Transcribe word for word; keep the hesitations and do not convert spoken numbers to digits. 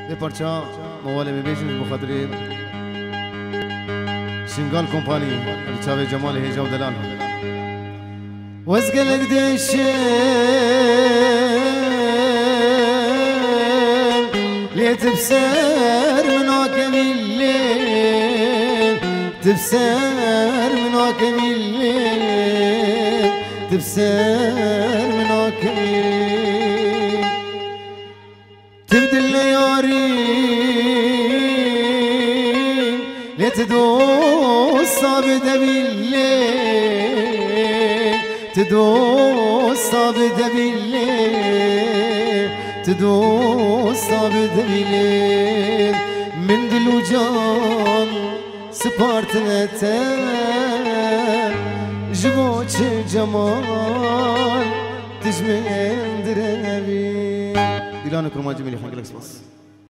ده پرچا موال میبیشیم بخاطر شنگال کمپانی چاوی جمال هیجاب دلال وزقلق دشن ليه تبسر من واكم الليل تبسر من واكم الليل تبسر من واكم الليل تبدل ليارين ليه تدوس صابدة بالليل تدوس صابدة بالليل تدوس صابدة بالليل من دلوجان سبارتنا تام جبوش جمال تجمل دربي ديلانك رماجي ملي خنقلك سباس